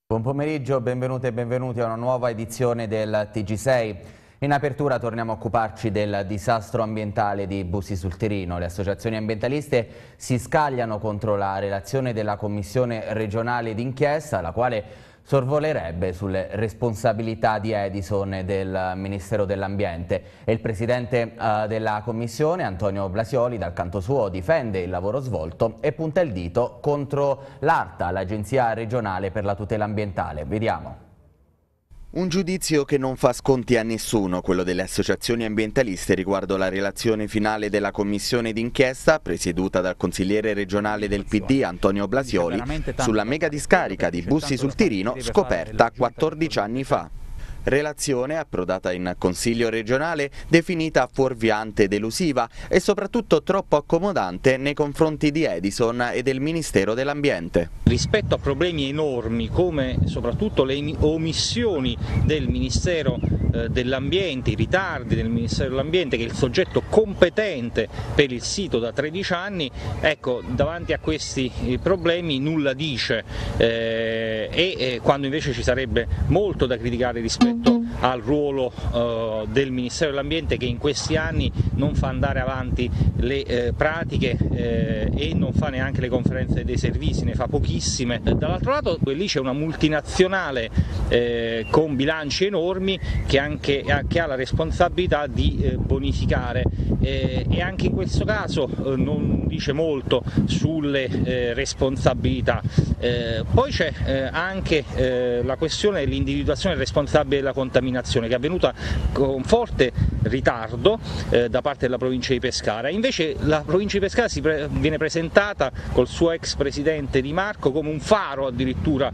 Buon pomeriggio, benvenute e benvenuti a una nuova edizione del TG6. In apertura torniamo a occuparci del disastro ambientale di Bussi sul Tirino. Le associazioni ambientaliste si scagliano contro la relazione della Commissione regionale d'inchiesta, la quale sorvolerebbe sulle responsabilità di Edison e del Ministero dell'Ambiente. E il presidente della Commissione, Antonio Blasioli, dal canto suo difende il lavoro svolto e punta il dito contro l'ARTA, l'Agenzia regionale per la tutela ambientale. Vediamo. Un giudizio che non fa sconti a nessuno, quello delle associazioni ambientaliste riguardo la relazione finale della commissione d'inchiesta, presieduta dal consigliere regionale del PD Antonio Blasioli, sulla mega discarica di Bussi sul Tirino scoperta 14 anni fa. Relazione approdata in Consiglio regionale definita fuorviante ed elusiva e soprattutto troppo accomodante nei confronti di Edison e del Ministero dell'Ambiente. Rispetto a problemi enormi come soprattutto le omissioni del Ministero dell'Ambiente, i ritardi del Ministero dell'Ambiente, che è il soggetto competente per il sito da 13 anni, ecco, davanti a questi problemi nulla dice quando invece ci sarebbe molto da criticare rispetto al ruolo del Ministero dell'Ambiente, che in questi anni non fa andare avanti le pratiche e non fa neanche le conferenze dei servizi, ne fa pochissime. Dall'altro lato lì c'è una multinazionale con bilanci enormi che ha la responsabilità di bonificare e anche in questo caso non dice molto sulle responsabilità. Poi c'è anche la questione dell'individuazione del responsabile della contaminazione, che è avvenuta con forte ritardo da parte della provincia di Pescara. Invece la provincia di Pescara viene presentata col suo ex presidente Di Marco come un faro addirittura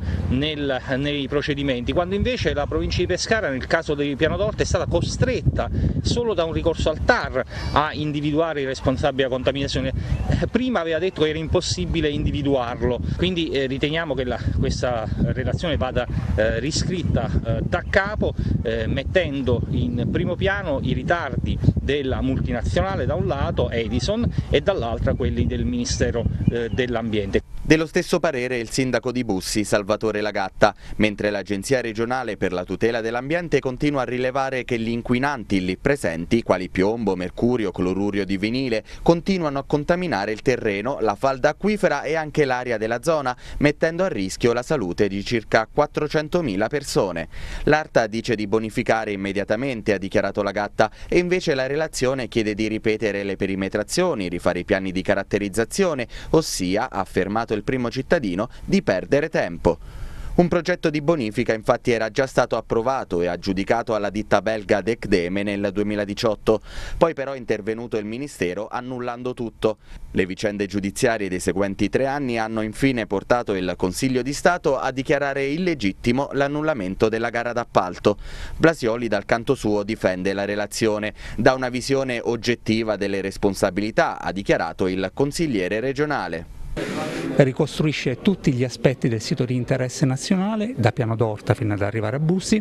nei procedimenti, quando invece la provincia di Pescara nel caso di Piano d'Orte è stata costretta solo da un ricorso al TAR a individuare il responsabile della contaminazione. Prima aveva detto che era impossibile individuarlo, quindi riteniamo che questa relazione vada riscritta da capo, mettendo in primo piano i ritardi della multinazionale da un lato, Edison, e dall'altra quelli del Ministero dell'Ambiente. Dello stesso parere il sindaco di Bussi, Salvatore Lagatta, mentre l'Agenzia regionale per la tutela dell'ambiente continua a rilevare che gli inquinanti lì presenti, quali piombo, mercurio, clorurio di vinile, continuano a contaminare il terreno, la falda acquifera e anche l'aria della zona, mettendo a rischio la salute di circa 400.000 persone. L'ARTA dice di bonificare immediatamente, ha dichiarato Lagatta, e invece la relazione chiede di ripetere le perimetrazioni, rifare i piani di caratterizzazione, ossia, ha affermato il primo cittadino, di perdere tempo. Un progetto di bonifica infatti era già stato approvato e aggiudicato alla ditta belga Decdeme nel 2018, poi però è intervenuto il Ministero annullando tutto. Le vicende giudiziarie dei seguenti 3 anni hanno infine portato il Consiglio di Stato a dichiarare illegittimo l'annullamento della gara d'appalto. Blasioli dal canto suo difende la relazione, da una visione oggettiva delle responsabilità, ha dichiarato il consigliere regionale. Ricostruisce tutti gli aspetti del sito di interesse nazionale, da Piano d'Orta fino ad arrivare a Bussi,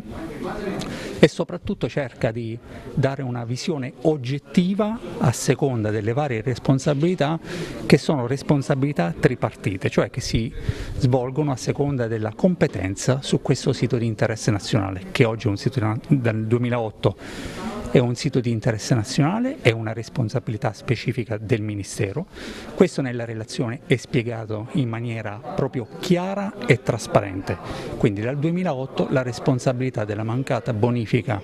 e soprattutto cerca di dare una visione oggettiva a seconda delle varie responsabilità, che sono responsabilità tripartite, cioè che si svolgono a seconda della competenza su questo sito di interesse nazionale, che oggi è un sito dal 2008. È un sito di interesse nazionale, è una responsabilità specifica del Ministero. Questo nella relazione è spiegato in maniera proprio chiara e trasparente. Quindi dal 2008 la responsabilità della mancata bonifica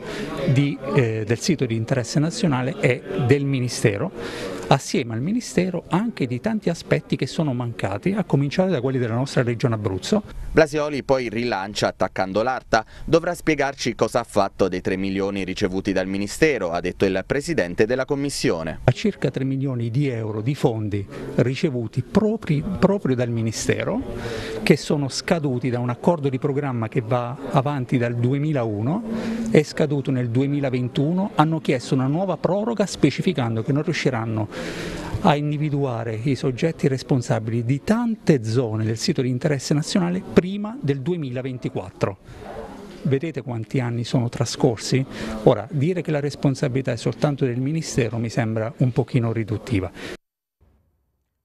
del sito di interesse nazionale è del Ministero, assieme al Ministero anche di tanti aspetti che sono mancati, a cominciare da quelli della nostra regione Abruzzo. Blasioli poi rilancia attaccando l'ARTA, dovrà spiegarci cosa ha fatto dei 3 milioni ricevuti dal Ministero, ha detto il Presidente della Commissione. A circa 3 milioni di euro di fondi ricevuti proprio dal Ministero, che sono scaduti da un accordo di programma che va avanti dal 2001, è scaduto nel 2021, hanno chiesto una nuova proroga specificando che non riusciranno a individuare i soggetti responsabili di tante zone del sito di interesse nazionale prima del 2024. Vedete quanti anni sono trascorsi? Ora, dire che la responsabilità è soltanto del Ministero mi sembra un pochino riduttiva.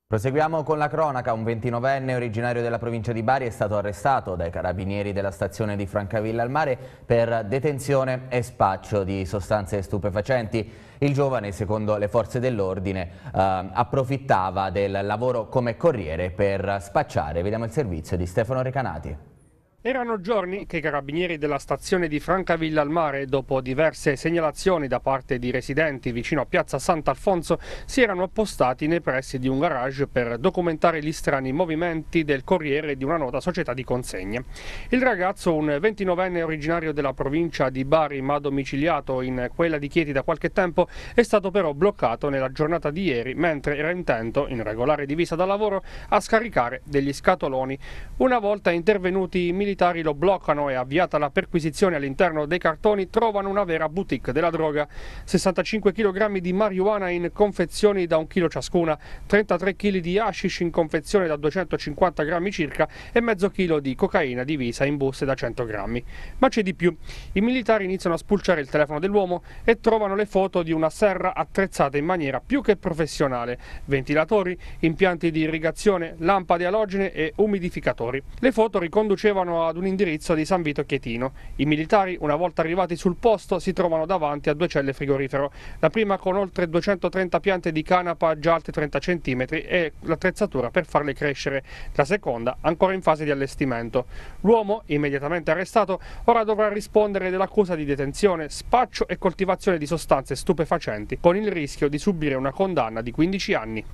Proseguiamo con la cronaca. Un 29enne originario della provincia di Bari è stato arrestato dai carabinieri della stazione di Francavilla al Mare per detenzione e spaccio di sostanze stupefacenti. Il giovane, secondo le forze dell'ordine, approfittava del lavoro come corriere per spacciare. Vediamo il servizio di Stefano Recanati. Erano giorni che i carabinieri della stazione di Francavilla al Mare, dopo diverse segnalazioni da parte di residenti vicino a piazza Sant'Alfonso, si erano appostati nei pressi di un garage per documentare gli strani movimenti del corriere di una nota società di consegne. Il ragazzo, un 29enne originario della provincia di Bari ma domiciliato in quella di Chieti da qualche tempo, è stato però bloccato nella giornata di ieri mentre era intento, in regolare divisa da lavoro, a scaricare degli scatoloni. Una volta intervenuti i militari lo bloccano e, avviata la perquisizione all'interno dei cartoni, trovano una vera boutique della droga. 65 kg di marijuana in confezioni da 1 kg ciascuna, 33 kg di hashish in confezione da 250 grammi circa e mezzo chilo di cocaina divisa in buste da 100 grammi. Ma c'è di più. I militari iniziano a spulciare il telefono dell'uomo e trovano le foto di una serra attrezzata in maniera più che professionale: ventilatori, impianti di irrigazione, lampade alogene e umidificatori. Le foto riconducevano ad un indirizzo di San Vito Chietino. I militari, una volta arrivati sul posto, si trovano davanti a 2 celle frigorifero, la prima con oltre 230 piante di canapa già alte 30 cm e l'attrezzatura per farle crescere, la seconda ancora in fase di allestimento. L'uomo, immediatamente arrestato, ora dovrà rispondere dell'accusa di detenzione, spaccio e coltivazione di sostanze stupefacenti, con il rischio di subire una condanna di 15 anni.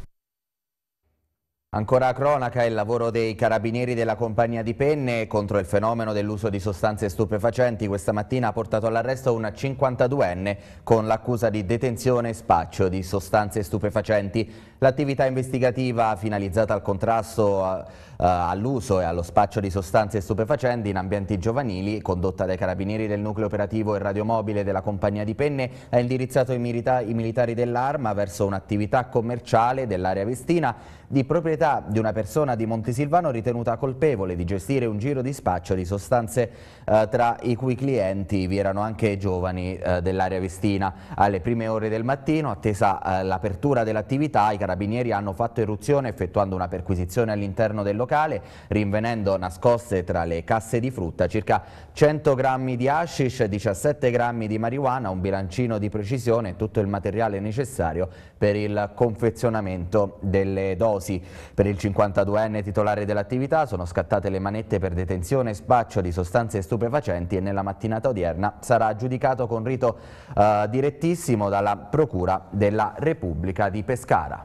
Ancora a cronaca, il lavoro dei carabinieri della compagnia di Penne contro il fenomeno dell'uso di sostanze stupefacenti questa mattina ha portato all'arresto un 52enne con l'accusa di detenzione e spaccio di sostanze stupefacenti. L'attività investigativa finalizzata al contrasto all'uso e allo spaccio di sostanze stupefacenti in ambienti giovanili, condotta dai carabinieri del nucleo operativo e radiomobile della compagnia di Penne, ha indirizzato i militari dell'Arma verso un'attività commerciale dell'area Vestina di proprietà di una persona di Montesilvano ritenuta colpevole di gestire un giro di spaccio di sostanze tra i cui clienti vi erano anche giovani dell'area Vestina. Alle prime ore del mattino, attesa l'apertura dell'attività, i carabinieri hanno fatto irruzione effettuando una perquisizione all'interno del locale, rinvenendo nascoste tra le casse di frutta circa 100 grammi di hashish, 17 grammi di marijuana, un bilancino di precisione e tutto il materiale necessario per il confezionamento delle dosi. Per il 52enne titolare dell'attività sono scattate le manette per detenzione e spaccio di sostanze stupefacenti e nella mattinata odierna sarà giudicato con rito direttissimo dalla Procura della Repubblica di Pescara.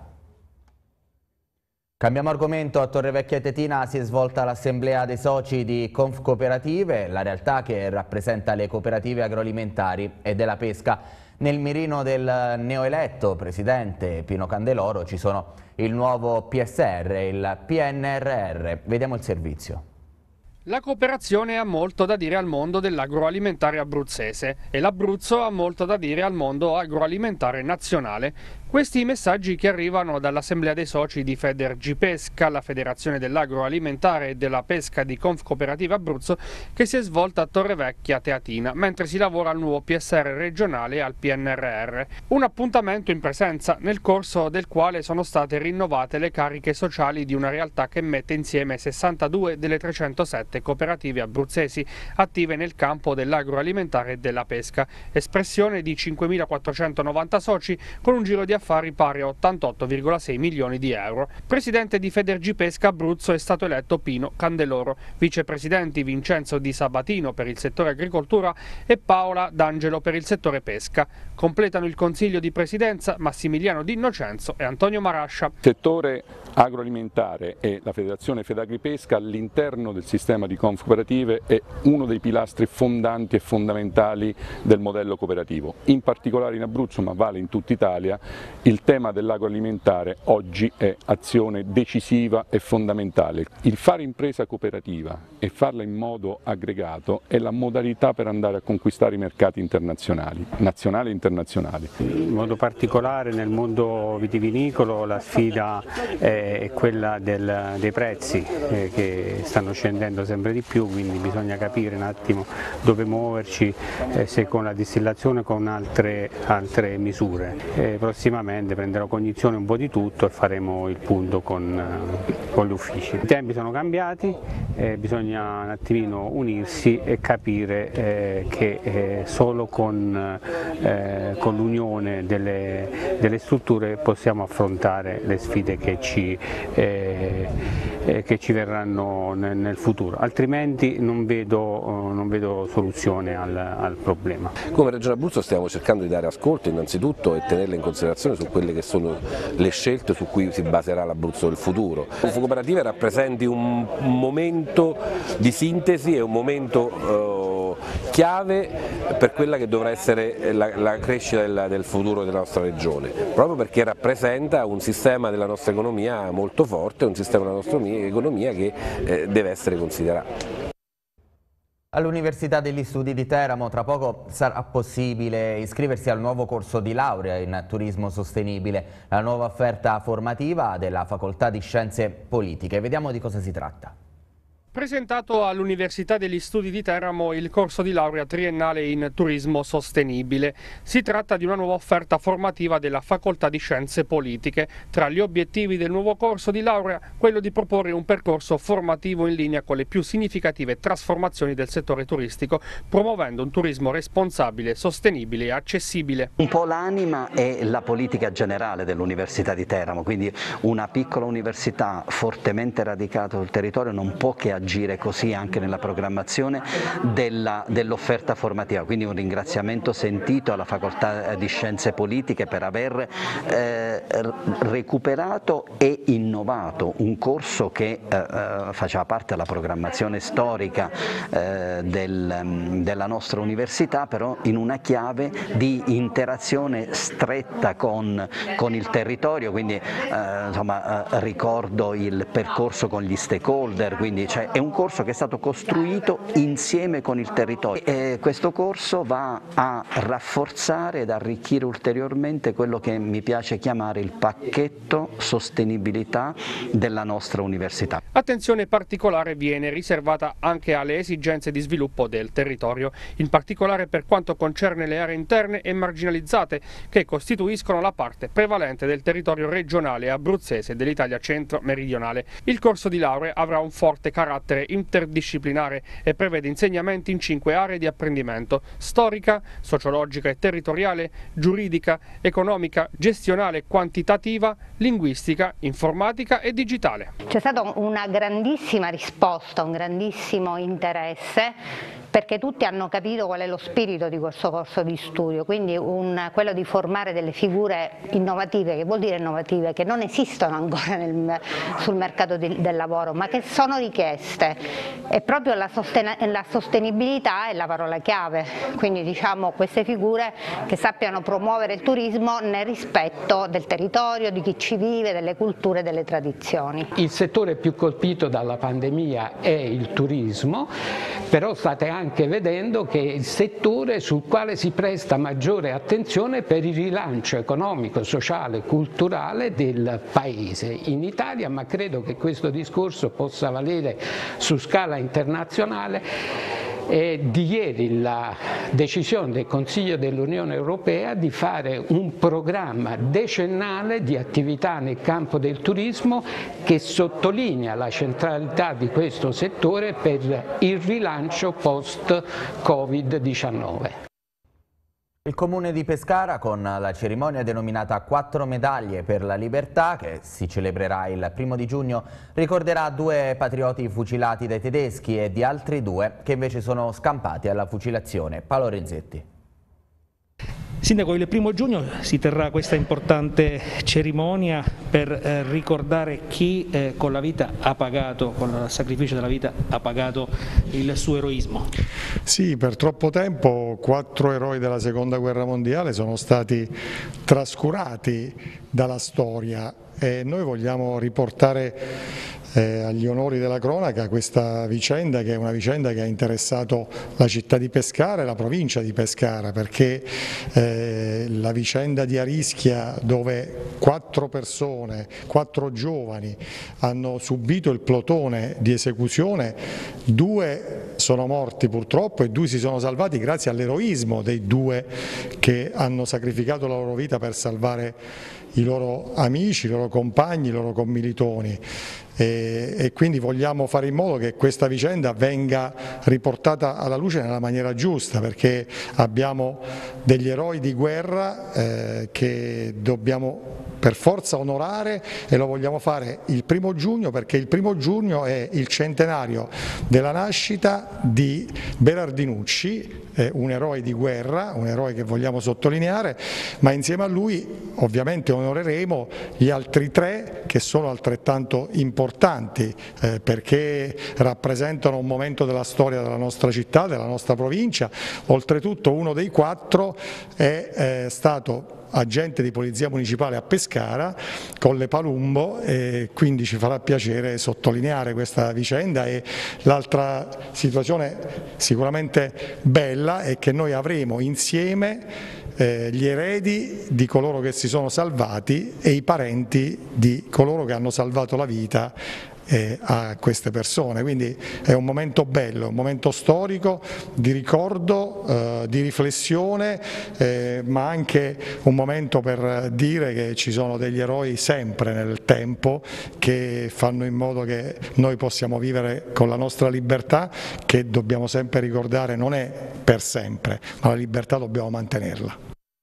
Cambiamo argomento. A Torrevecchia Tetina si è svolta l'assemblea dei soci di Confcooperative, la realtà che rappresenta le cooperative agroalimentari e della pesca. Nel mirino del neoeletto presidente Pino Candeloro ci sono il nuovo PSR e il PNRR. Vediamo il servizio. La cooperazione ha molto da dire al mondo dell'agroalimentare abruzzese e l'Abruzzo ha molto da dire al mondo agroalimentare nazionale. Questi i messaggi che arrivano dall'Assemblea dei soci di Federgipesca, la Federazione dell'Agroalimentare e della Pesca di Confcooperative Abruzzo, che si è svolta a Torrevecchia Teatina, mentre si lavora al nuovo PSR regionale e al PNRR. Un appuntamento in presenza, nel corso del quale sono state rinnovate le cariche sociali di una realtà che mette insieme 62 delle 307 cooperative abruzzesi attive nel campo dell'agroalimentare e della pesca, espressione di 5.490 soci con un giro di affari pari a 88,6 milioni di euro. Presidente di Federgipesca Abruzzo è stato eletto Pino Candeloro, vicepresidenti Vincenzo Di Sabatino per il settore agricoltura e Paola D'Angelo per il settore pesca. Completano il consiglio di presidenza Massimiliano D'Innocenzo e Antonio Marascia. Il settore agroalimentare e la Federazione Fedagripesca all'interno del sistema di Confcooperative è uno dei pilastri fondanti e fondamentali del modello cooperativo. In particolare in Abruzzo, ma vale in tutta Italia, il tema dell'agroalimentare oggi è azione decisiva e fondamentale. Il fare impresa cooperativa e farla in modo aggregato è la modalità per andare a conquistare i mercati internazionali, nazionali e internazionali. In modo particolare nel mondo vitivinicolo la sfida è quella dei prezzi che stanno scendendo sempre di più, quindi bisogna capire un attimo dove muoverci, se con la distillazione o con altre misure. Prossimamente prossimamente prenderò cognizione un po' di tutto e faremo il punto con gli uffici. I tempi sono cambiati, bisogna un attimino unirsi e capire che solo con l'unione delle strutture possiamo affrontare le sfide che ci verranno nel futuro, altrimenti non vedo soluzione al problema. Come Regione Abruzzo stiamo cercando di dare ascolto innanzitutto e tenerle in considerazione su quelle che sono le scelte su cui si baserà l'Abruzzo del futuro. Confu Cooperative rappresenti un momento di sintesi e un momento chiave per quella che dovrà essere la crescita del futuro della nostra regione, proprio perché rappresenta un sistema della nostra economia molto forte, un sistema della nostra economia che deve essere considerato. All'Università degli Studi di Teramo tra poco sarà possibile iscriversi al nuovo corso di laurea in turismo sostenibile, la nuova offerta formativa della Facoltà di Scienze Politiche. Vediamo di cosa si tratta. Presentato all'Università degli Studi di Teramo il corso di laurea triennale in turismo sostenibile. Si tratta di una nuova offerta formativa della Facoltà di Scienze Politiche. Tra gli obiettivi del nuovo corso di laurea, quello di proporre un percorso formativo in linea con le più significative trasformazioni del settore turistico, promuovendo un turismo responsabile, sostenibile e accessibile. Un po' l'anima è la politica generale dell'Università di Teramo, quindi una piccola università fortemente radicata sul territorio non può che agire così anche nella programmazione dell'offerta formativa, quindi un ringraziamento sentito alla Facoltà di Scienze Politiche per aver recuperato e innovato un corso che faceva parte della programmazione storica della nostra università, però in una chiave di interazione stretta con il territorio, quindi ricordo il percorso con gli stakeholder, quindi è un corso che è stato costruito insieme con il territorio e questo corso va a rafforzare ed arricchire ulteriormente quello che mi piace chiamare il pacchetto sostenibilità della nostra università. Attenzione particolare viene riservata anche alle esigenze di sviluppo del territorio, in particolare per quanto concerne le aree interne e marginalizzate che costituiscono la parte prevalente del territorio regionale abruzzese dell'Italia centro-meridionale. Il corso di laurea avrà un forte carattere interdisciplinare e prevede insegnamenti in 5 aree di apprendimento: storica, sociologica e territoriale, giuridica, economica, gestionale, quantitativa, linguistica, informatica e digitale. C'è stata una grandissima risposta, un grandissimo interesse, perché tutti hanno capito qual è lo spirito di questo corso di studio, quindi quello di formare delle figure innovative, che vuol dire innovative, che non esistono ancora sul mercato del lavoro, ma che sono richieste, e proprio la sostenibilità è la parola chiave, quindi diciamo queste figure che sappiano promuovere il turismo nel rispetto del territorio, di chi ci vive, delle culture, delle tradizioni. Il settore più colpito dalla pandemia è il turismo, però state anche vedendo che è il settore sul quale si presta maggiore attenzione per il rilancio economico, sociale, culturale del Paese in Italia, ma credo che questo discorso possa valere su scala internazionale. È di ieri la decisione del Consiglio dell'Unione Europea di fare un programma decennale di attività nel campo del turismo che sottolinea la centralità di questo settore per il rilancio post-Covid-19. Il Comune di Pescara, con la cerimonia denominata 4 medaglie per la libertà, che si celebrerà il 1° di giugno, ricorderà 2 patrioti fucilati dai tedeschi e di altri 2 che invece sono scampati alla fucilazione. Paolo Renzetti. Sindaco, il 1° giugno si terrà questa importante cerimonia per ricordare chi con la vita ha pagato, con il sacrificio della vita ha pagato il suo eroismo. Sì, per troppo tempo 4 eroi della Seconda Guerra Mondiale sono stati trascurati dalla storia e noi vogliamo riportare agli onori della cronaca questa vicenda, che è una vicenda che ha interessato la città di Pescara e la provincia di Pescara, perché la vicenda di Arischia, dove 4 persone, 4 giovani hanno subito il plotone di esecuzione, 2 sono morti purtroppo e 2 si sono salvati grazie all'eroismo dei 2 che hanno sacrificato la loro vita vita per salvare i loro amici, i loro compagni, i loro commilitoni. E quindi vogliamo fare in modo che questa vicenda venga riportata alla luce nella maniera giusta, perché abbiamo degli eroi di guerra che dobbiamo per forza onorare, e lo vogliamo fare il 1° giugno, perché il 1° giugno è il centenario della nascita di Berardinucci, un eroe di guerra, un eroe che vogliamo sottolineare, ma insieme a lui ovviamente onoreremo gli altri 3 che sono altrettanto importanti, perché rappresentano un momento della storia della nostra città, della nostra provincia. Oltretutto uno dei 4 è stato agente di polizia municipale a Pescara con le Palumbo, e quindi ci farà piacere sottolineare questa vicenda. E l'altra situazione sicuramente bella è che noi avremo insieme gli eredi di coloro che si sono salvati e i parenti di coloro che hanno salvato la vita a queste persone. Quindi è un momento bello, un momento storico di ricordo, di riflessione, ma anche un momento per dire che ci sono degli eroi sempre nel tempo che fanno in modo che noi possiamo vivere con la nostra libertà, che dobbiamo sempre ricordare non è per sempre, ma la libertà dobbiamo mantenerla.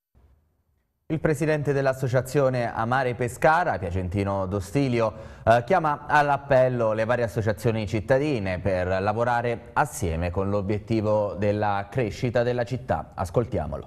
Il presidente dell'associazione Amare Pescara, Piacentino D'Ostilio, chiama all'appello le varie associazioni cittadine per lavorare assieme con l'obiettivo della crescita della città. Ascoltiamolo.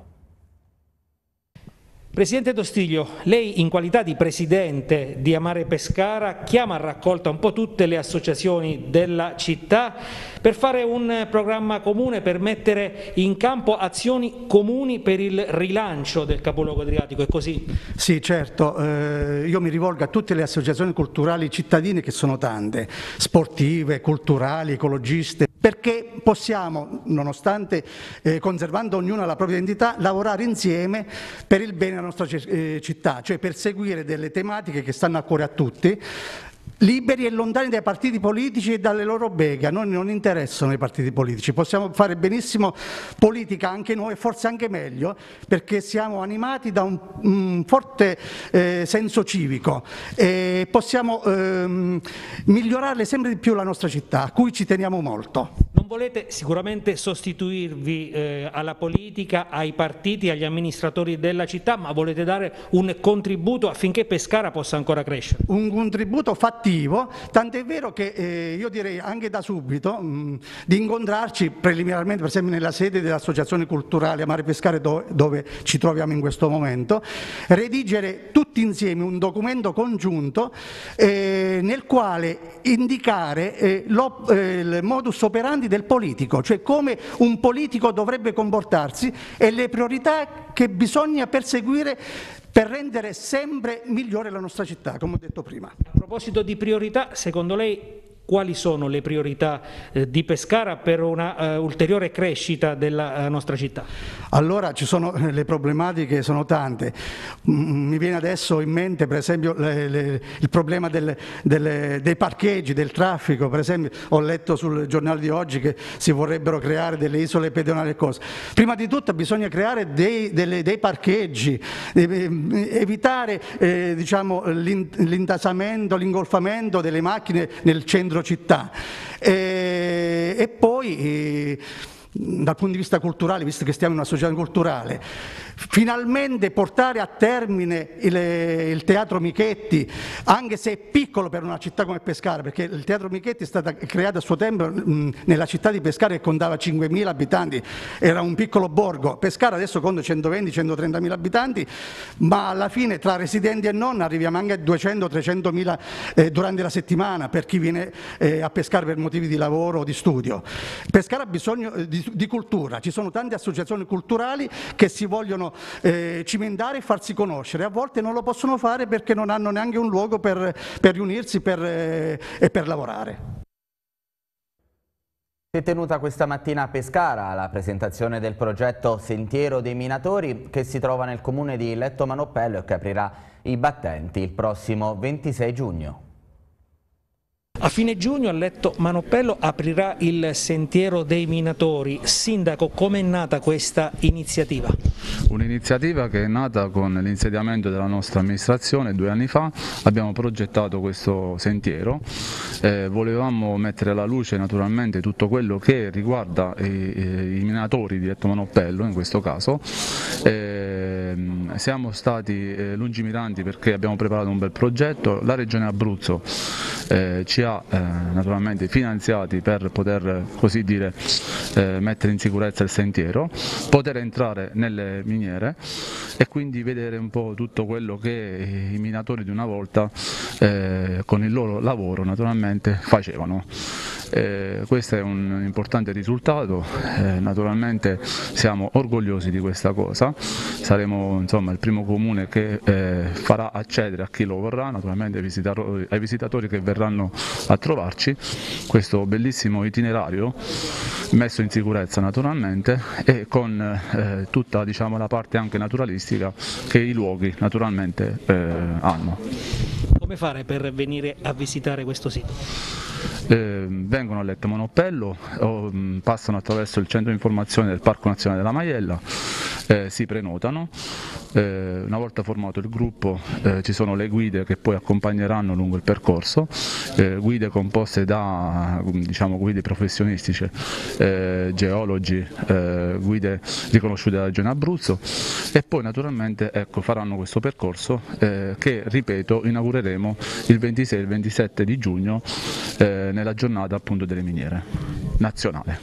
Presidente D'Ostilio, lei in qualità di presidente di Amare Pescara chiama a raccolta un po' tutte le associazioni della città per fare un programma comune, per mettere in campo azioni comuni per il rilancio del capoluogo adriatico, è così? Sì, certo, io mi rivolgo a tutte le associazioni culturali cittadine, che sono tante, sportive, culturali, ecologiste, perché possiamo, nonostante conservando ognuna la propria identità, lavorare insieme per il bene della nostra città, cioè per seguire delle tematiche che stanno a cuore a tutti, liberi e lontani dai partiti politici e dalle loro beghe. A noi non interessano i partiti politici, possiamo fare benissimo politica anche noi, forse anche meglio, perché siamo animati da un forte senso civico e possiamo migliorare sempre di più la nostra città, a cui ci teniamo molto. Non volete sicuramente sostituirvi alla politica, ai partiti, agli amministratori della città, ma volete dare un contributo affinché Pescara possa ancora crescere? Un contributo fattivo, tant'è vero che io direi anche da subito di incontrarci preliminarmente, per esempio nella sede dell'Associazione Culturale Amare Pescara, dove ci troviamo in questo momento, redigere tutti insieme un documento congiunto nel quale indicare il modus operandi del politico, cioè come un politico dovrebbe comportarsi e le priorità che bisogna perseguire per rendere sempre migliore la nostra città, come ho detto prima. A proposito di priorità, secondo lei quali sono le priorità di Pescara per una ulteriore crescita della nostra città? Allora, ci sono le problematiche, sono tante. Mi viene adesso in mente per esempio il problema dei parcheggi, del traffico. Per esempio ho letto sul giornale di oggi che si vorrebbero creare delle isole pedonali e cose. Prima di tutto bisogna creare dei parcheggi, evitare diciamo, l'intasamento, l'ingolfamento delle macchine nel centro città e poi dal punto di vista culturale, visto che stiamo in una società culturale, finalmente portare a termine il Teatro Michetti, anche se è piccolo per una città come Pescara, perché il Teatro Michetti è stato creato a suo tempo nella città di Pescara che contava 5.000 abitanti, era un piccolo borgo. Pescara adesso conta 120-130.000 abitanti, ma alla fine tra residenti e non arriviamo anche a 200-300.000 durante la settimana per chi viene a Pescara per motivi di lavoro o di studio. Pescara ha bisogno di cultura, ci sono tante associazioni culturali che si vogliono cimentare e farsi conoscere, a volte non lo possono fare perché non hanno neanche un luogo per riunirsi e per lavorare. Si è tenuta questa mattina a Pescara la presentazione del progetto Sentiero dei Minatori, che si trova nel comune di Letto Manoppello e che aprirà i battenti il prossimo 26 giugno. A fine giugno a Letto Manoppello aprirà il Sentiero dei Minatori. Sindaco, com'è nata questa iniziativa? Un'iniziativa che è nata con l'insediamento della nostra amministrazione 2 anni fa. Abbiamo progettato questo sentiero, volevamo mettere alla luce naturalmente tutto quello che riguarda i minatori di Letto Manoppello in questo caso. Siamo stati lungimiranti perché abbiamo preparato un bel progetto, la Regione Abruzzo ci ha naturalmente finanziati per poter, così dire, mettere in sicurezza il sentiero, poter entrare nelle miniere e quindi vedere un po' tutto quello che i minatori di una volta con il loro lavoro naturalmente facevano. Questo è un importante risultato, naturalmente siamo orgogliosi di questa cosa, saremo insomma il primo comune che farà accedere a chi lo vorrà, naturalmente ai visitatori che verranno a trovarci, questo bellissimo itinerario messo in sicurezza naturalmente e con tutta, diciamo, la parte anche naturalistica che i luoghi naturalmente hanno. Come fare per venire a visitare questo sito? Vengono a Letto Manoppello, passano attraverso il centro di informazione del Parco Nazionale della Maiella, si prenotano, una volta formato il gruppo ci sono le guide che poi accompagneranno lungo il percorso, guide composte da, diciamo, guide professionistiche, geologi, guide riconosciute dalla Regione Abruzzo e poi naturalmente faranno questo percorso che, ripeto, inaugureremo il 26 e il 27 di giugno nella giornata appunto delle miniere nazionale.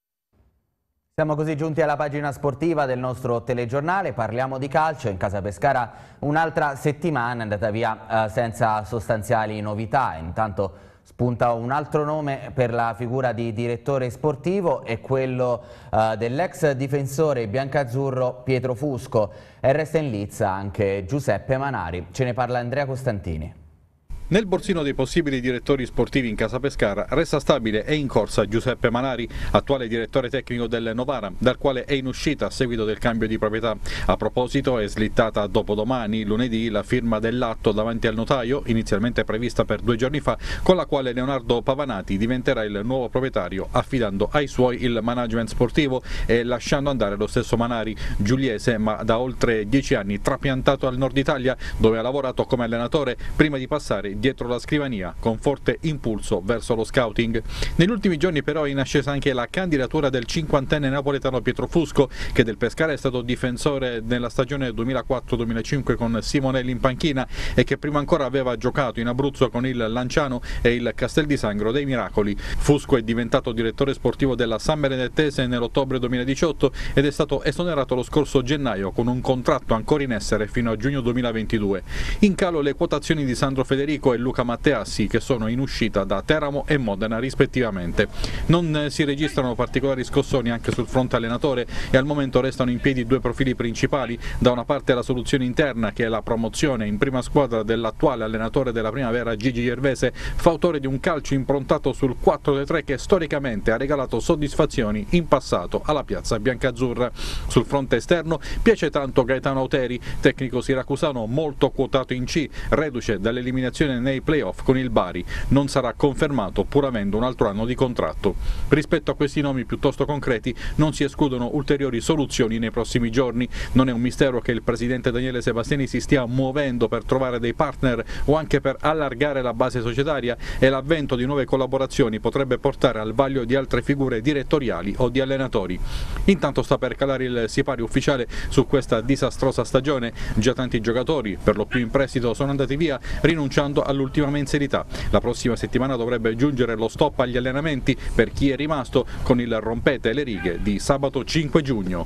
Siamo così giunti alla pagina sportiva del nostro telegiornale, parliamo di calcio. In Casa Pescara un'altra settimana è andata via senza sostanziali novità. Intanto spunta un altro nome per la figura di direttore sportivo, è quello dell'ex difensore biancazzurro Pietro Fusco, e resta in lizza anche Giuseppe Manari. Ce ne parla Andrea Costantini. Nel borsino dei possibili direttori sportivi in Casa Pescara resta stabile e in corsa Giuseppe Manari, attuale direttore tecnico del Novara, dal quale è in uscita a seguito del cambio di proprietà. A proposito, è slittata a dopodomani, lunedì, la firma dell'atto davanti al notaio, inizialmente prevista per 2 giorni fa, con la quale Leonardo Pavanati diventerà il nuovo proprietario, affidando ai suoi il management sportivo e lasciando andare lo stesso Manari, giuliese ma da oltre 10 anni trapiantato al Nord Italia, dove ha lavorato come allenatore prima di passare dietro la scrivania con forte impulso verso lo scouting. Negli ultimi giorni però è in ascesa anche la candidatura del 50enne napoletano Pietro Fusco, che del Pescara è stato difensore nella stagione 2004-2005 con Simonelli in panchina e che prima ancora aveva giocato in Abruzzo con il Lanciano e il Castel di Sangro dei Miracoli. Fusco è diventato direttore sportivo della San Benedettese nell'ottobre 2018 ed è stato esonerato lo scorso gennaio con un contratto ancora in essere fino a giugno 2022. In calo le quotazioni di Sandro Federico e Luca Matteassi, che sono in uscita da Teramo e Modena rispettivamente. Non si registrano particolari scossoni anche sul fronte allenatore e al momento restano in piedi 2 profili principali: da una parte la soluzione interna, che è la promozione in prima squadra dell'attuale allenatore della Primavera Gigi Gervese, fautore di un calcio improntato sul 4-3 che storicamente ha regalato soddisfazioni in passato alla piazza biancazzurra. Sul fronte esterno piace tanto Gaetano Auteri, tecnico siracusano molto quotato in C, reduce dall'eliminazione nei playoff con il Bari. Non sarà confermato pur avendo un altro anno di contratto. Rispetto a questi nomi piuttosto concreti non si escludono ulteriori soluzioni nei prossimi giorni. Non è un mistero che il presidente Daniele Sebastiani si stia muovendo per trovare dei partner o anche per allargare la base societaria, e l'avvento di nuove collaborazioni potrebbe portare al vaglio di altre figure direttoriali o di allenatori. Intanto sta per calare il sipario ufficiale su questa disastrosa stagione. Già tanti giocatori, per lo più in prestito, sono andati via rinunciando all'ultima mensilità. La prossima settimana dovrebbe giungere lo stop agli allenamenti per chi è rimasto, con il rompete le righe di sabato 5 giugno.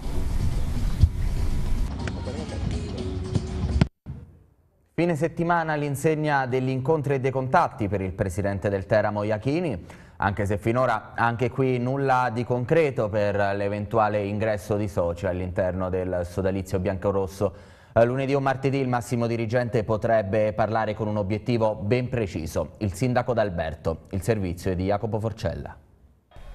Fine settimana all'insegna degli incontri e dei contatti per il presidente del Teramo Iachini, anche se finora anche qui nulla di concreto per l'eventuale ingresso di soci all'interno del sodalizio biancorosso. Lunedì o martedì il massimo dirigente potrebbe parlare con un obiettivo ben preciso: il sindaco D'Alberto. Il servizio è di Jacopo Forcella.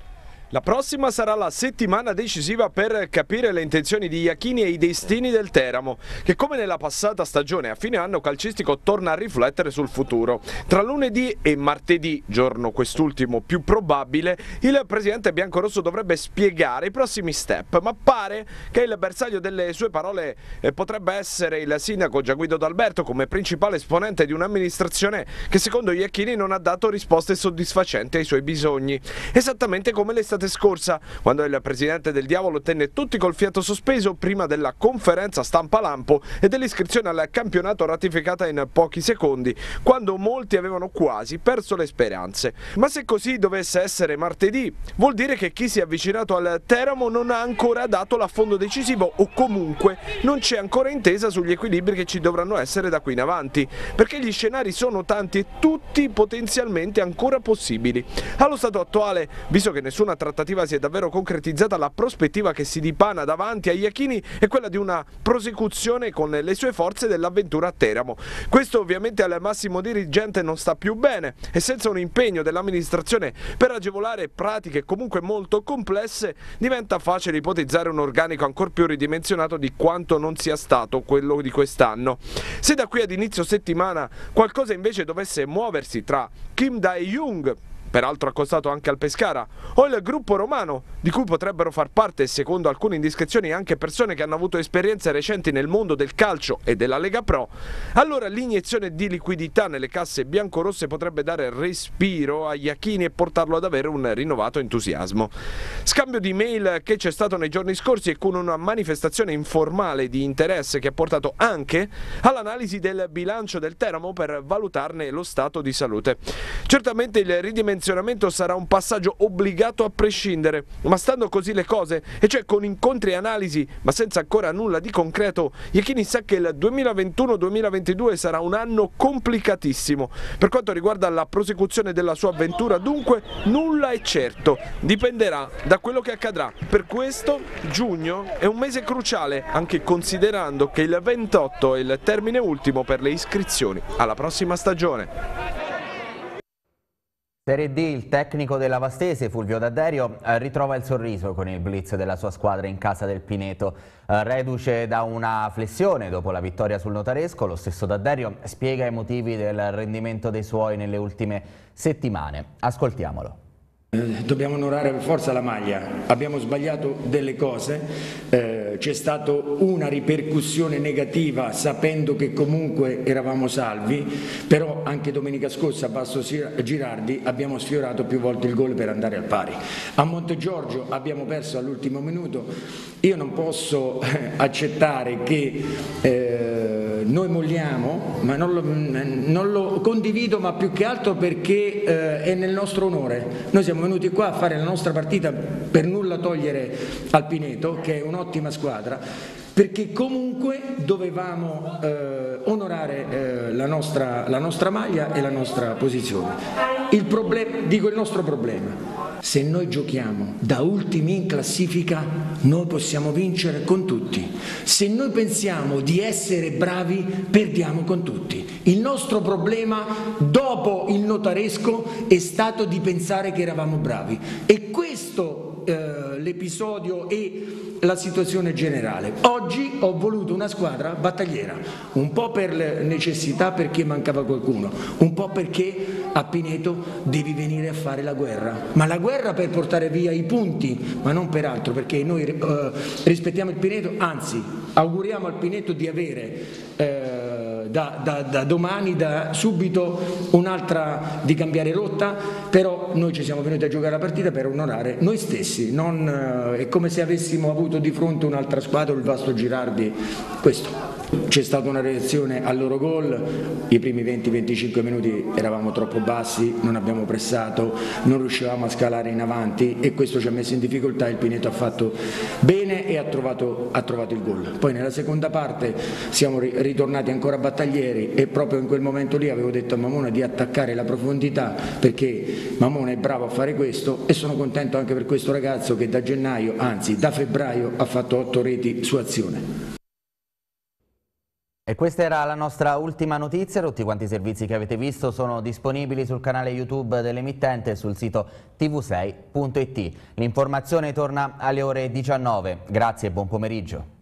La prossima sarà la settimana decisiva per capire le intenzioni di Iachini e i destini del Teramo, che come nella passata stagione a fine anno calcistico torna a riflettere sul futuro. Tra lunedì e martedì, giorno quest'ultimo più probabile, il presidente biancorosso dovrebbe spiegare i prossimi step, ma pare che il bersaglio delle sue parole potrebbe essere il sindaco Gianguido D'Alberto come principale esponente di un'amministrazione che secondo Iachini non ha dato risposte soddisfacenti ai suoi bisogni, esattamente come l'estate scorsa, quando il presidente del Diavolo tenne tutti col fiato sospeso prima della conferenza stampa lampo e dell'iscrizione al campionato ratificata in pochi secondi, quando molti avevano quasi perso le speranze. Ma se così dovesse essere martedì, vuol dire che chi si è avvicinato al Teramo non ha ancora dato l'affondo decisivo o comunque non c'è ancora intesa sugli equilibri che ci dovranno essere da qui in avanti, perché gli scenari sono tanti e tutti potenzialmente ancora possibili. Allo stato attuale, visto che nessuna trattativa si è davvero concretizzata, la prospettiva che si dipana davanti a Iachini è quella di una prosecuzione con le sue forze dell'avventura a Teramo. Questo ovviamente al massimo dirigente non sta più bene e senza un impegno dell'amministrazione per agevolare pratiche comunque molto complesse diventa facile ipotizzare un organico ancora più ridimensionato di quanto non sia stato quello di quest'anno. Se da qui ad inizio settimana qualcosa invece dovesse muoversi tra Kim Dae-jung, peraltro accostato anche al Pescara, o il gruppo romano, di cui potrebbero far parte, secondo alcune indiscrezioni, anche persone che hanno avuto esperienze recenti nel mondo del calcio e della Lega Pro, allora l'iniezione di liquidità nelle casse biancorosse potrebbe dare respiro a Iachini e portarlo ad avere un rinnovato entusiasmo. Scambio di mail che c'è stato nei giorni scorsi e con una manifestazione informale di interesse che ha portato anche all'analisi del bilancio del Teramo per valutarne lo stato di salute. Certamente il ridimensionamento sarà un passaggio obbligato a prescindere, ma stando così le cose, e cioè con incontri e analisi ma senza ancora nulla di concreto, Iachini sa che il 2021-2022 sarà un anno complicatissimo. Per quanto riguarda la prosecuzione della sua avventura, dunque, nulla è certo, dipenderà da quello che accadrà. Per questo giugno è un mese cruciale, anche considerando che il 28 è il termine ultimo per le iscrizioni alla prossima stagione. Serie D, il tecnico della Vastese, Fulvio D'Adderio, ritrova il sorriso con il blitz della sua squadra in casa del Pineto. Reduce da una flessione dopo la vittoria sul Notaresco, lo stesso D'Adderio spiega i motivi del rendimento dei suoi nelle ultime settimane. Ascoltiamolo. Dobbiamo onorare per forza la maglia, abbiamo sbagliato delle cose, c'è stata una ripercussione negativa sapendo che comunque eravamo salvi, però anche domenica scorsa a Basso Girardi abbiamo sfiorato più volte il gol per andare al pari. A Montegiorgio abbiamo perso all'ultimo minuto, io non posso accettare che noi molliamo, ma non lo condivido, ma più che altro perché è nel nostro onore. Noi siamo venuti qua a fare la nostra partita per nulla togliere al Pineto, che è un'ottima squadra, perché comunque dovevamo onorare la nostra maglia e la nostra posizione. Il nostro problema, se noi giochiamo da ultimi in classifica, noi possiamo vincere con tutti. Se noi pensiamo di essere bravi, perdiamo con tutti. Il nostro problema dopo il Notaresco è stato di pensare che eravamo bravi, e questo l'episodio e la situazione generale. Oggi ho voluto una squadra battagliera, un po' per necessità perché mancava qualcuno, un po' perché a Pineto devi venire a fare la guerra, ma la guerra per portare via i punti, ma non per altro, perché noi rispettiamo il Pineto, anzi auguriamo al Pineto di avere da domani, da subito un'altra, di cambiare rotta, però noi ci siamo venuti a giocare la partita per onorare noi stessi, non è come se avessimo avuto di fronte un'altra squadra, il Basso Girardi, questo. C'è stata una reazione al loro gol, i primi 20-25 minuti eravamo troppo bassi, non abbiamo pressato, non riuscivamo a scalare in avanti e questo ci ha messo in difficoltà. Il Pineto ha fatto bene e ha trovato il gol. Poi nella seconda parte siamo ritornati ancora battaglieri e proprio in quel momento lì avevo detto a Mamona di attaccare la profondità, perché Mamona è bravo a fare questo, e sono contento anche per questo ragazzo che da gennaio, anzi da febbraio, ha fatto 8 reti su azione. E questa era la nostra ultima notizia. Tutti quanti i servizi che avete visto sono disponibili sul canale YouTube dell'emittente e sul sito tv6.it. L'informazione torna alle ore 19. Grazie e buon pomeriggio.